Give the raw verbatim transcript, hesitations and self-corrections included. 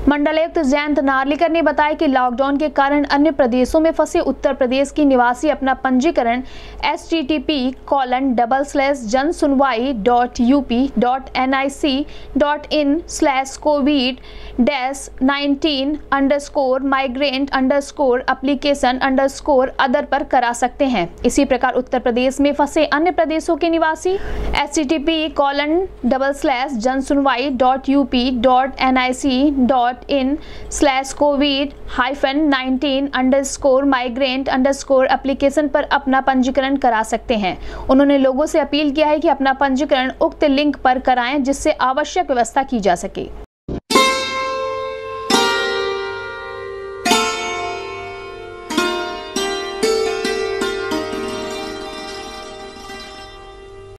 मंडलायुक्त जयंत नार्लिकर ने बताया कि लॉकडाउन के कारण अन्य प्रदेशों में फंसे उत्तर प्रदेश की निवासी अपना पंजीकरण H T T P colon double slash Jansunwai dot UP dot N I C dot in slash covid dash nineteen underscore migrant underscore application underscore other पर करा सकते हैं। इसी प्रकार उत्तर प्रदेश में फंसे अन्य प्रदेशों के निवासी H T T P colon double slash Jansunwai dot UP dot N I C dot in slash covid hyphen nineteen underscore migrant underscore application पर अपना पंजीकरण करा सकते हैं। उन्होंने लोगों से अपील किया है कि अपना पंजीकरण उक्त लिंक पर कराएं जिससे आवश्यक व्यवस्था की जा सके।